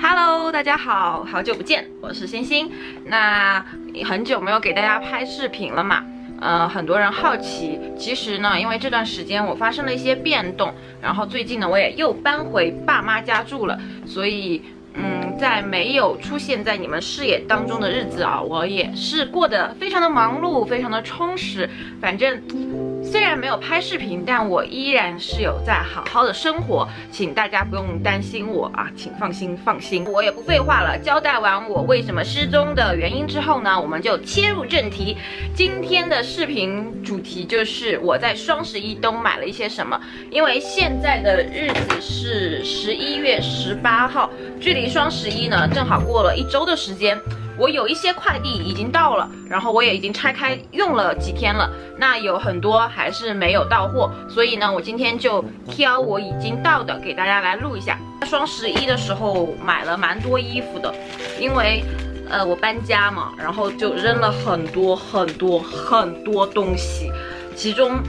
Hello， 大家好，好久不见，我是星星。那很久没有给大家拍视频了嘛？很多人好奇，其实呢，因为这段时间我发生了一些变动，然后最近呢，我也又搬回爸妈家住了，所以在没有出现在你们视野当中的日子啊，我也是过得非常的忙碌，非常的充实。反正虽然没有拍视频，但我依然是有在好好的生活，请大家不用担心我啊，请放心。我也不废话了，交代完我为什么失踪的原因之后呢，我们就切入正题。今天的视频主题就是我在双11都买了一些什么，因为现在的日子是11月18号，距离双11呢正好过了1周的时间。我有一些快递已经到了，然后我也已经拆开用了几天了，那有很多还是没有到货，所以呢，我今天就挑我已经到的给大家来录一下。双11的时候买了蛮多衣服的，因为我搬家嘛，然后就扔了很多东西，其中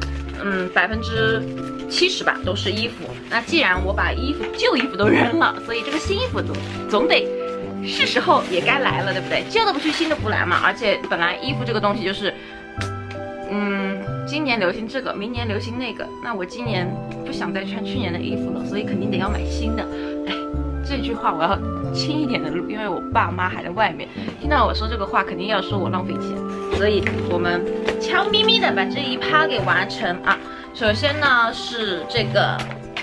70%吧都是衣服。那既然我把旧衣服都扔了，所以这个新衣服总得是时候也该来了，对不对？旧的不去，新的不来嘛。而且本来衣服这个东西就是，今年流行这个，明年流行那个，那我今年不想再穿去年的衣服了，所以肯定得要买新的。哎，这句话我要轻一点的录，因为我爸妈还在外面，听到我说这个话，肯定要说我浪费钱，所以我们悄咪咪的把这一趴给完成啊。首先呢是这个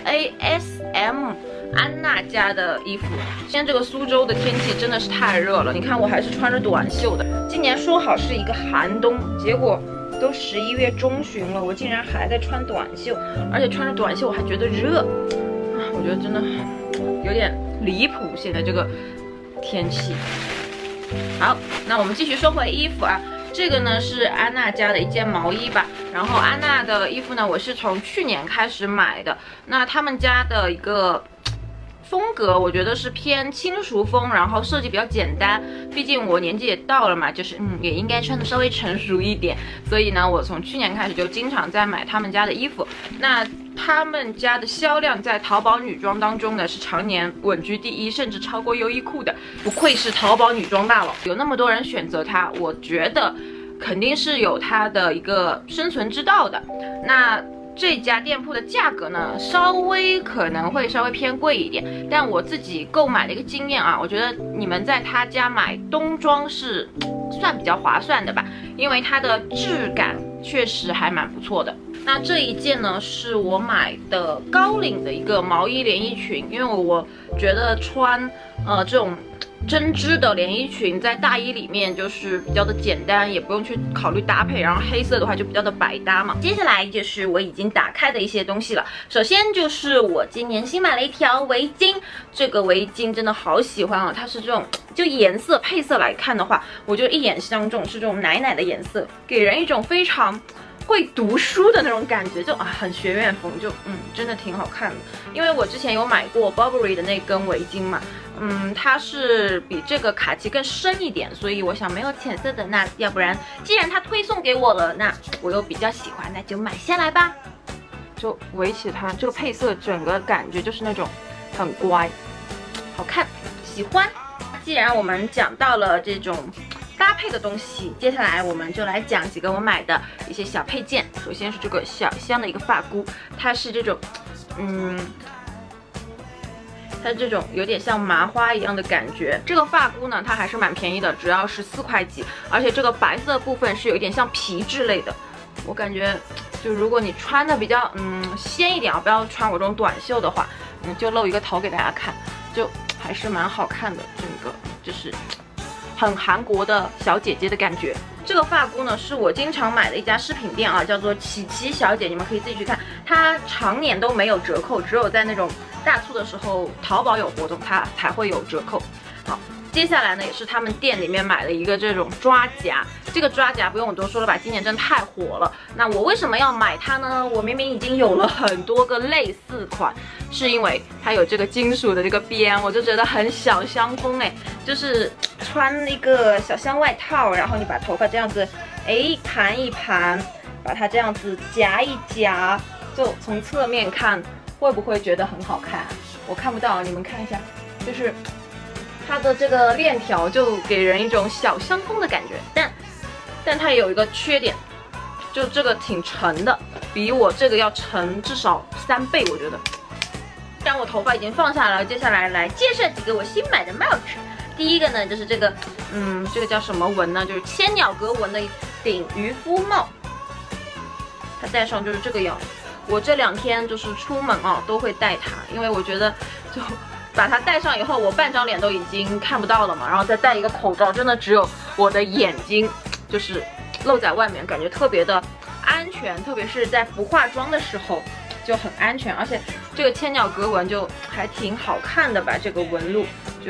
ASM。安娜家的衣服，现在这个苏州的天气真的是太热了，你看我还是穿着短袖的。今年说好是一个寒冬，结果都11月中旬了，我竟然还在穿短袖，而且穿着短袖我还觉得热啊！我觉得真的有点离谱，现在这个天气。好，那我们继续说回衣服啊。这个呢是安娜家的一件毛衣吧，然后安娜的衣服呢，我是从去年开始买的。那他们家的一个风格，我觉得是偏轻熟风，然后设计比较简单。毕竟我年纪也到了嘛，就是也应该穿的稍微成熟一点。所以呢，我从去年开始就经常在买他们家的衣服。那他们家的销量在淘宝女装当中呢是常年稳居第1，甚至超过优衣库的。不愧是淘宝女装大佬，有那么多人选择它，我觉得肯定是有它的一个生存之道的。那这家店铺的价格呢，可能会稍微偏贵一点，但我自己购买的一个经验啊，我觉得你们在他家买冬装是算比较划算的吧，因为它的质感确实还蛮不错的。那这一件呢，是我买的高领的一个毛衣连衣裙，因为我觉得穿这种针织的连衣裙在大衣里面就是比较的简单，也不用去考虑搭配，然后黑色的话就比较的百搭嘛。接下来就是我已经打开的一些东西了，首先就是我今年新买了一条围巾，这个围巾真的好喜欢啊，它是这种就颜色配色来看的话，我就一眼相中，是这种奶奶的颜色，给人一种非常会读书的那种感觉，就很学院风，就真的挺好看的。因为我之前有买过 Burberry 的那根围巾嘛，它是比这个卡其更深一点，所以我想没有浅色的，那要不然既然它推送给我了，那我又比较喜欢，那就买下来吧。就围起它，这个配色整个感觉就是那种很乖，好看，喜欢。既然我们讲到了这种搭配的东西，接下来我们就来讲几个我买的一些小配件。首先是这个小香的一个发箍，它是这种，它是这种有点像麻花一样的感觉。这个发箍呢，它还是蛮便宜的，只要14块几，而且这个白色部分是有一点像皮质类的。我感觉，就如果你穿的比较鲜一点啊，不要穿我这种短袖的话，就露一个头给大家看，就还是蛮好看的，整个就是很韩国的小姐姐的感觉。这个发箍呢，是我经常买的一家饰品店啊，叫做琪琪小姐，你们可以自己去看。它常年都没有折扣，只有在那种大促的时候，淘宝有活动，它才会有折扣。好，接下来呢，也是他们店里面买了一个这种抓夹。这个抓夹不用我多说了吧，今年真的太火了。那我为什么要买它呢？我明明已经有了很多个类似款，是因为它有这个金属的这个边，我就觉得很小香风哎，就是穿那个小香外套，然后你把头发这样子盘一盘，把它这样子夹一夹，就从侧面看会不会觉得很好看？我看不到，你们看一下，就是它的这个链条就给人一种小香风的感觉，但它也有一个缺点，就这个挺沉的，比我这个要沉至少3倍，我觉得。既然我头发已经放下了，接下来来介绍几个我新买的帽子。第一个呢，就是这个，这个叫什么纹呢？就是千鸟格纹的一顶渔夫帽，它戴上就是这个样子。我这2天就是出门啊都会戴它，因为我觉得就把它戴上以后，我半张脸都已经看不到了嘛，然后再戴一个口罩，真的只有我的眼睛就是露在外面，感觉特别的安全，特别是在不化妆的时候就很安全，而且这个千鸟格纹就还挺好看的吧，这个纹路就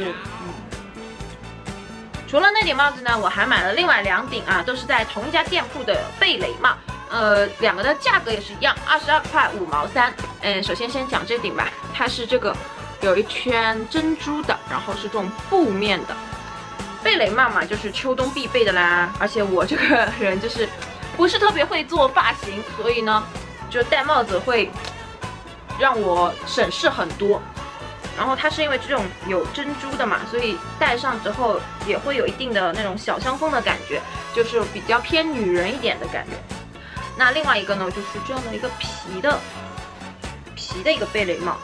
除了那顶帽子呢，我还买了另外2顶啊，都是在同一家店铺的贝雷帽。2个的价格也是一样，22块5毛3。首先先讲这顶吧，它是这个有一圈珍珠的，然后是这种布面的。贝雷帽嘛，就是秋冬必备的啦。而且我这个人就是不是特别会做发型，所以呢，就戴帽子会让我省事很多。然后它是因为这种有珍珠的嘛，所以戴上之后也会有一定的那种小香风的感觉，就是比较偏女人一点的感觉。那另外一个呢，就是这样的一个皮的一个贝雷帽，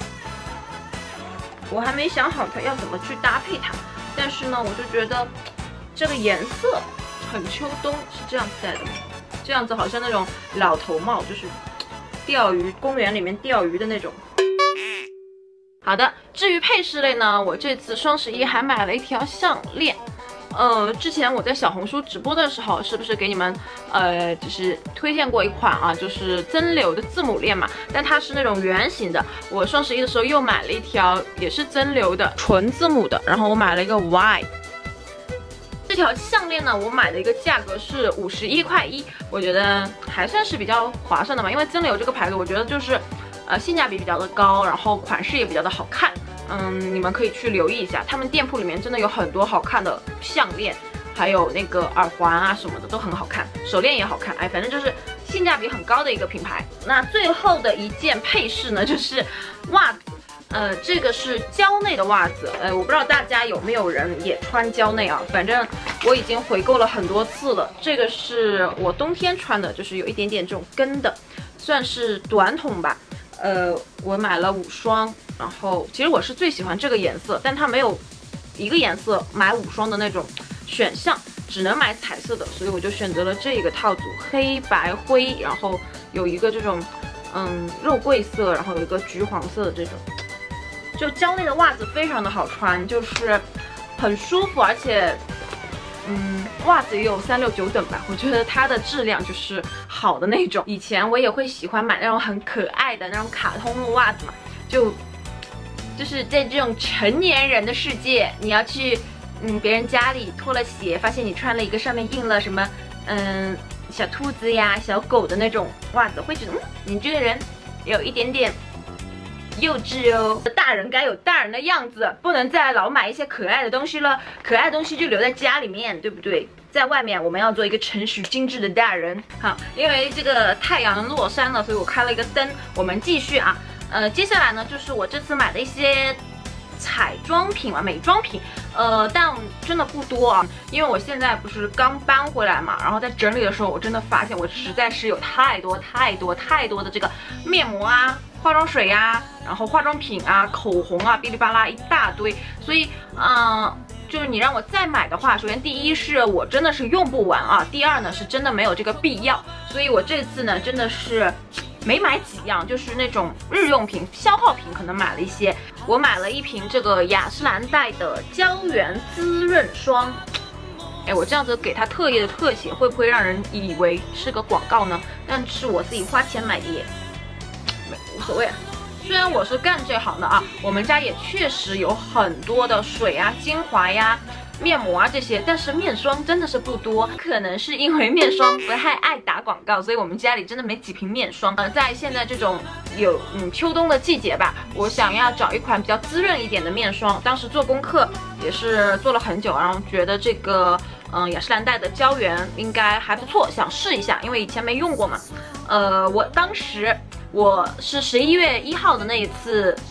我还没想好它要怎么去搭配它，但是呢，我就觉得这个颜色很秋冬，是这样子戴的，这样子好像那种老头帽，就是钓鱼公园里面钓鱼的那种。好的，至于配饰类呢，我这次双11还买了一条项链。之前我在小红书直播的时候，是不是给你们就是推荐过一款啊，就是增流的字母链嘛？但它是那种圆形的。我双11的时候又买了一条，也是增流的纯字母的，然后我买了一个 Y。这条项链呢，我买的一个价格是51块1，我觉得还算是比较划算的嘛，因为增流这个牌子，我觉得就是性价比比较的高，然后款式也比较的好看。你们可以去留意一下，他们店铺里面真的有很多好看的项链，还有那个耳环啊什么的都很好看，手链也好看，反正就是性价比很高的一个品牌。那最后的一件配饰呢，就是袜子。这个是蕉内的袜子，我不知道大家有没有人也穿蕉内啊，反正我已经回购了很多次了。这个是我冬天穿的，就是有一点点这种跟的，算是短筒吧。我买了5双，然后其实我是最喜欢这个颜色，但它没有一个颜色买5双的那种选项，只能买彩色的，所以我就选择了这个套组，黑白灰，然后有一个这种肉桂色，然后有一个橘黄色的这种。就蕉内的袜子非常的好穿，就是很舒服，而且袜子也有369等吧，我觉得它的质量就是好的那种。以前我也会喜欢买那种很可爱的那种卡通的袜子嘛，就是在这种成年人的世界，你要去别人家里脱了鞋，发现你穿了一个上面印了什么小兔子呀、小狗的那种袜子，会觉得你这个人有一点点幼稚哦，大人该有大人的样子，不能再老买一些可爱的东西了，可爱的东西就留在家里面，对不对？在外面我们要做一个成熟精致的大人。好，因为这个太阳落山了，所以我开了一个灯。我们继续啊，接下来呢就是我这次买的一些彩妆品嘛，美妆品，但真的不多啊，因为我现在不是刚搬回来嘛，然后在整理的时候，我真的发现我实在是有太多的这个面膜啊、化妆水啊，然后化妆品啊、口红啊，哔哩吧啦一大堆，所以就是你让我再买的话，首先第一是我真的是用不完啊，第二呢是真的没有这个必要，所以我这次呢真的是没买几样，就是那种日用品、消耗品可能买了一些。我买了一瓶这个雅诗兰黛的胶原滋润霜。我这样子给它特意的特写，会不会让人以为是个广告呢？但是我自己花钱买的也无所谓。虽然我是干这行的啊，我们家也确实有很多的水啊、精华呀、面膜啊这些，但是面霜真的是不多，可能是因为面霜不太爱打广告，所以我们家里真的没几瓶面霜。在现在这种有秋冬的季节吧，我想要找一款比较滋润一点的面霜。当时做功课也是做了很久，然后觉得这个雅诗兰黛的胶原应该还不错，想试一下，因为以前没用过嘛。我当时我是11月1号的那一次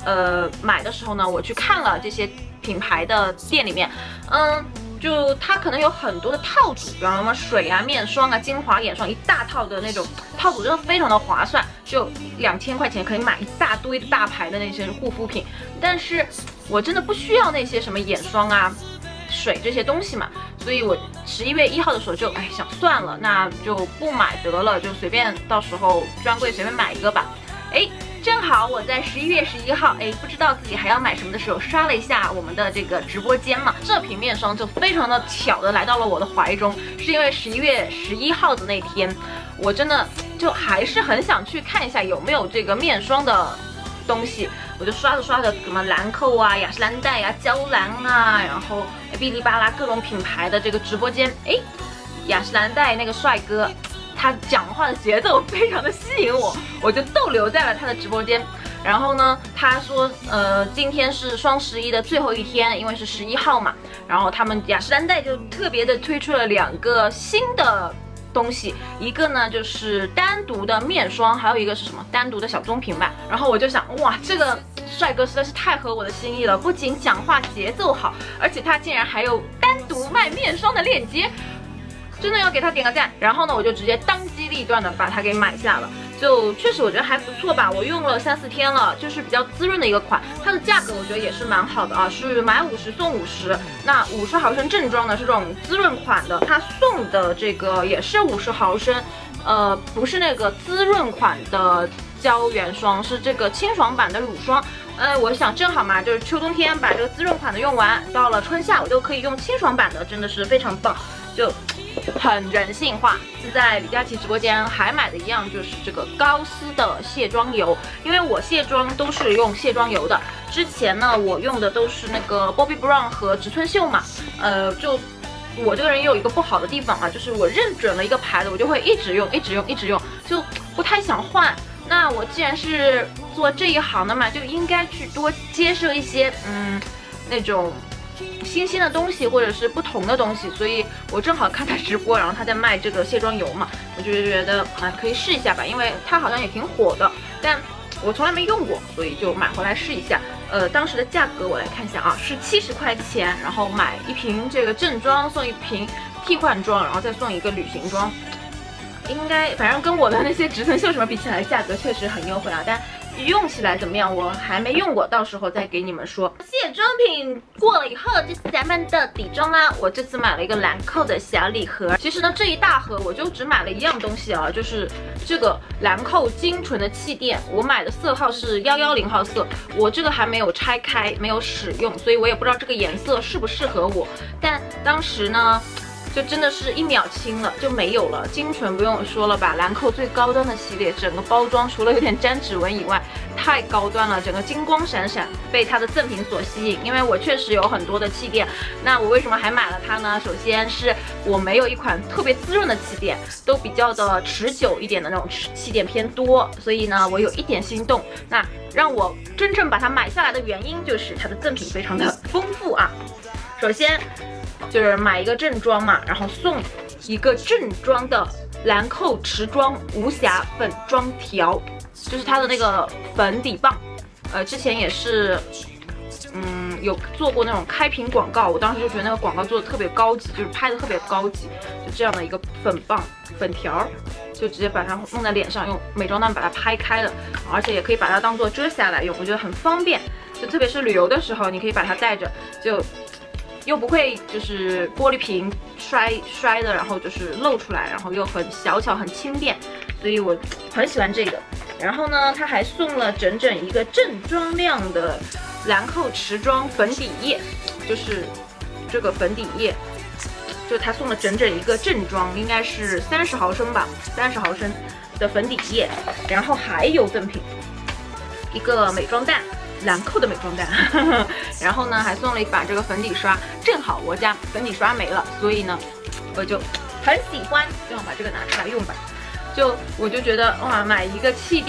买的时候呢，我去看了这些品牌的店里面，就它可能有很多的套组，比方说水啊、面霜啊、精华、眼霜一大套的那种套组，真的非常的划算，就2000块钱可以买一大堆的大牌的那些护肤品。但是我真的不需要那些什么眼霜啊、水这些东西嘛，所以我11月1号的时候就想算了，那就不买得了，就随便到时候专柜随便买一个吧。正好我在11月11号，不知道自己还要买什么的时候，刷了一下我们的这个直播间嘛，这瓶面霜就非常的巧的来到了我的怀中，是因为11月11号的那天，我真的就还是很想去看一下有没有这个面霜的东西，我就刷着什么兰蔻啊、雅诗兰黛啊、娇兰啊，然后哔哩吧啦各种品牌的这个直播间，雅诗兰黛那个帅哥，他讲话的节奏非常的吸引我，我就逗留在了他的直播间。然后呢，他说，今天是双11的最后一天，因为是11号嘛。然后他们雅诗兰黛就特别的推出了2个新的东西，一个呢就是单独的面霜，还有一个是什么单独的小棕瓶吧。然后我就想，哇，这个帅哥实在是太合我的心意了，不仅讲话节奏好，而且他竟然还有单独卖面霜的链接。真的要给他点个赞，然后呢，我就直接当机立断的把它给买下了。就确实我觉得还不错吧，我用了3、4天了，就是比较滋润的一个款。它的价格我觉得也是蛮好的啊，是买50送50。那50毫升正装呢是这种滋润款的，它送的这个也是50毫升，不是那个滋润款的胶原霜，是这个清爽版的乳霜。我想正好嘛，就是秋冬天把这个滋润款的用完，到了春夏我就可以用清爽版的，真的是非常棒，就很人性化。在李佳琦直播间还买的一样就是这个高丝的卸妆油，因为我卸妆都是用卸妆油的。之前呢，我用的都是那个 Bobbi Brown 和植村秀嘛，就我这个人也有一个不好的地方啊，就是我认准了一个牌子，我就会一直用，就不太想换。那我既然是做这一行的嘛，就应该去多接受一些那种新鲜的东西，或者是不同的东西。所以我正好看他直播，然后他在卖这个卸妆油嘛，我就觉得可以试一下吧，因为它好像也挺火的，但我从来没用过，所以就买回来试一下。当时的价格我来看一下啊，是70块钱，然后买一瓶这个正装送一瓶替换装，然后再送一个旅行装。应该反正跟我的那些植村秀什么比起来，价格确实很优惠啊，但用起来怎么样我还没用过，到时候再给你们说。卸妆品过了以后，就是咱们的底妆啦。我这次买了一个兰蔻的小礼盒，其实呢这一大盒我就只买了一样东西啊，就是这个兰蔻精纯的气垫，我买的色号是110号色，我这个还没有拆开，没有使用，所以我也不知道这个颜色适不适合我。但当时呢，就真的是1秒清了就没有了。精纯不用说了吧，兰蔻最高端的系列，整个包装除了有点沾指纹以外，太高端了，整个金光闪闪，被它的赠品所吸引。因为我确实有很多的气垫，那我为什么还买了它呢？首先是我没有一款特别滋润的气垫，都比较的持久一点的那种气垫偏多，所以呢我有一点心动。那让我真正把它买下来的原因就是它的赠品非常的丰富啊。首先就是买一个正装嘛，然后送一个正装的兰蔻持妆无瑕粉妆条，就是它的那个粉底棒。之前也是有做过那种开屏广告，我当时就觉得那个广告做的特别高级，就是拍的特别高级，就这样的一个粉棒粉条，就直接把它弄在脸上，用美妆蛋把它拍开了，而且也可以把它当做遮瑕来用，我觉得很方便。就特别是旅游的时候，你可以把它带着，就又不会就是玻璃瓶摔的，然后就是露出来，然后又很小巧很轻便，所以我很喜欢这个。然后呢，它还送了整整一个正装量的兰蔻持妆粉底液，就是这个粉底液，就它送了整整一个正装，应该是30毫升吧，30毫升的粉底液。然后还有赠品一个美妆蛋，兰蔻的美妆蛋，然后呢还送了一把这个粉底刷，正好我家粉底刷没了，所以呢我就很喜欢，就要把这个拿出来用吧。我就觉得哇，买一个气垫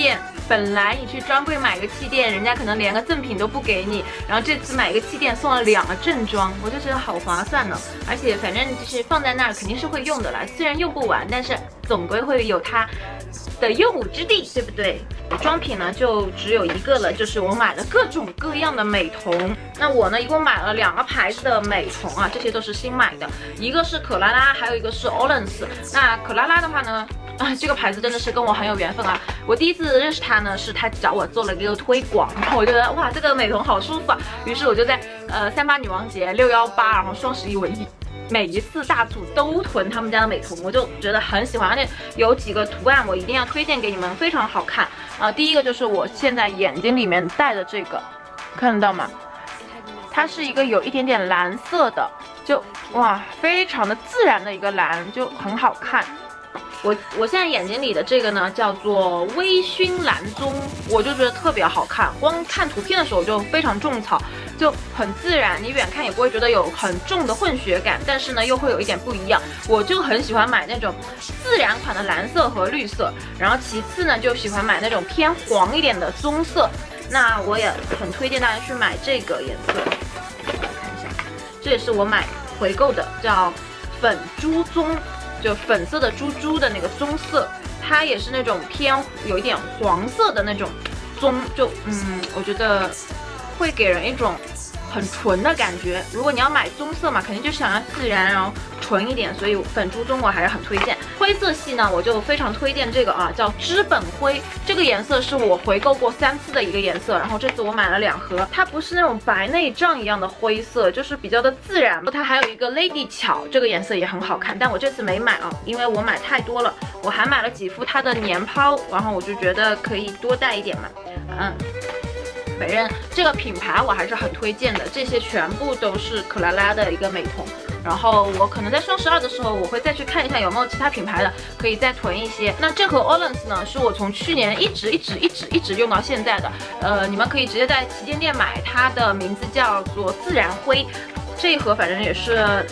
本来你去专柜买个气垫，人家可能连个赠品都不给你，然后这次买个气垫送了2个正装，我就觉得好划算呢。而且反正就是放在那儿肯定是会用的啦，虽然用不完，但是总归会有它的用武之地，对不对？装品呢就只有一个了，就是我买了各种各样的美瞳。那我呢一共买了2个牌子的美瞳啊，这些都是新买的，一个是可拉拉，还有一个是 Olens。那可拉拉的话呢，这个牌子真的是跟我很有缘分啊！我第一次认识它呢，是它找我做了一个推广，然后我觉得哇，这个美瞳好舒服啊，于是我就在38女王节、618，然后双11我每一次大促都囤他们家的美瞳，我就觉得很喜欢，而且有几个图案我一定要推荐给你们，非常好看啊！第一个就是我现在眼睛里面戴的这个，看得到吗？它是一个有一点点蓝色的，就哇，非常的自然的一个蓝，就很好看。我现在眼睛里的这个呢，叫做微醺蓝棕，我就觉得特别好看。光看图片的时候就非常种草，就很自然，你远看也不会觉得有很重的混血感，但是呢又会有一点不一样。我就很喜欢买那种自然款的蓝色和绿色，然后其次呢就喜欢买那种偏黄一点的棕色。那我也很推荐大家去买这个颜色，看一下，这也是我买回购的，叫粉珠棕。就粉色的珠珠的那个棕色，它也是那种偏有一点黄色的那种棕，就我觉得会给人一种很纯的感觉。如果你要买棕色嘛，肯定就想要自然然后纯一点，所以粉珠棕我还是很推荐。灰色系呢，我就非常推荐这个啊，叫脂本灰。这个颜色是我回购过3次的一个颜色，然后这次我买了2盒。它不是那种白内障一样的灰色，就是比较的自然。它还有一个 Lady 巧，这个颜色也很好看，但我这次没买啊，因为我买太多了。我还买了几副它的年抛，然后我就觉得可以多带一点嘛，反正这个品牌我还是很推荐的，这些全部都是可拉拉的一个美瞳。然后我可能在双12的时候，我会再去看一下有没有其他品牌的，可以再囤一些。那这盒 Olens 呢，是我从去年一直用到现在的。你们可以直接在旗舰店买，它的名字叫做自然灰。这一盒反正也是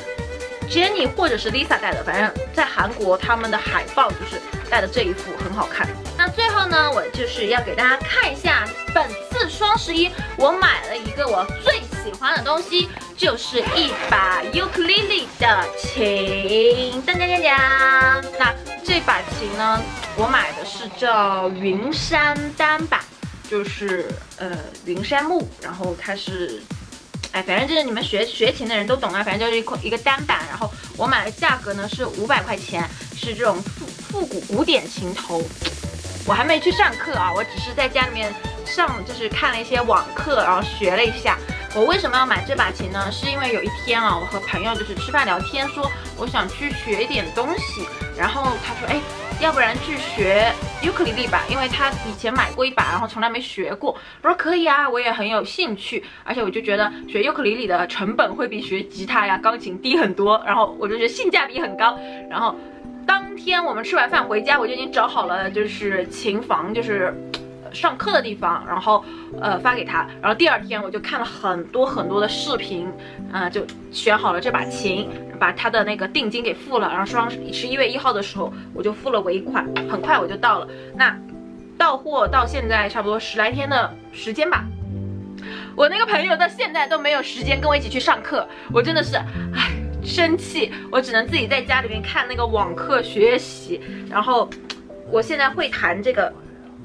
Jennie 或者是 Lisa 戴的，反正在韩国他们的海报就是戴的这一副很好看。那最后呢，我就是要给大家看一下本次双11我买了一个我最喜欢的东西，就是一把 ukulele 的琴。当当当当。那这把琴呢，我买的是叫云杉单板，就是云杉木，然后它是。反正就是你们学琴的人都懂啊，反正就是一个单板，然后我买的价格呢是500块钱，是这种复古古典琴头。我还没去上课啊，我只是在家里面就是看了一些网课，然后学了一下。我为什么要买这把琴呢？是因为有一天啊，我和朋友就是吃饭聊天，说我想去学一点东西，然后他说，要不然去学尤克里里吧，因为他以前买过一把，然后从来没学过。我说可以啊，我也很有兴趣，而且我就觉得学尤克里里的成本会比学吉他呀、钢琴低很多，然后我就觉得性价比很高。然后当天我们吃完饭回家，我就已经找好了就是琴房，就是上课的地方，然后发给他，然后第2天我就看了很多的视频，就选好了这把琴，把他的那个定金给付了，然后11月1号的时候我就付了尾款，很快我就到了。那到货到现在差不多10来天的时间吧，我那个朋友到现在都没有时间跟我一起去上课，我真的是生气，我只能自己在家里面看那个网课学习。然后我现在会弹这个。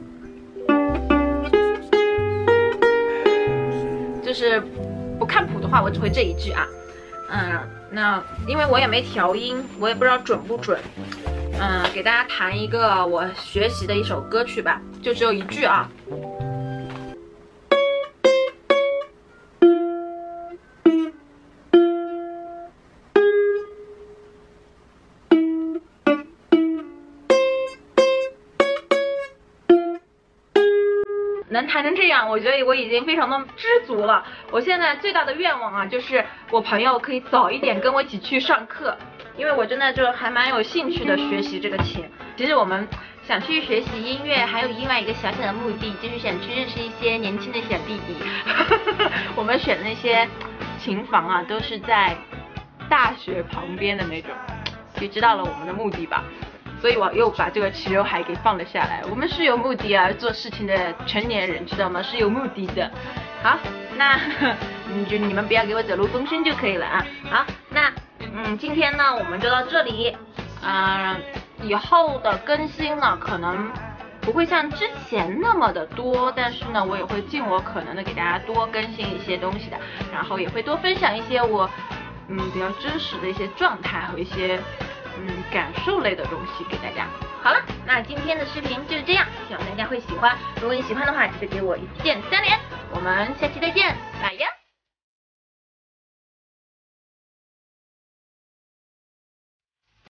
就是不看谱的话，我只会这一句啊，那因为我也没调音，我也不知道准不准，给大家弹一个我学习的一首歌曲吧，就只有1句啊。能弹成这样，我觉得我已经非常的知足了。我现在最大的愿望啊，就是我朋友可以早一点跟我一起去上课，因为我真的就还蛮有兴趣的学习这个琴。其实我们想去学习音乐，还有另外一个小小的目的，就是想去认识一些年轻的小弟弟。我们选的那些琴房啊，都是在大学旁边的那种，就知道了我们的目的吧。 所以我又把这个齐刘海给放了下来。我们是有目的而做事情的成年人，知道吗？是有目的的。好，那你们不要给我走漏风声就可以了啊。好，那今天呢我们就到这里。以后的更新呢可能不会像之前那么的多，但是呢我也会尽我可能的给大家多更新一些东西的，然后也会多分享一些我比较真实的一些状态和一些感受类的东西给大家。好了，那今天的视频就是这样，希望大家会喜欢。如果你喜欢的话，记得给我一键3连。我们下期再见，拜呀。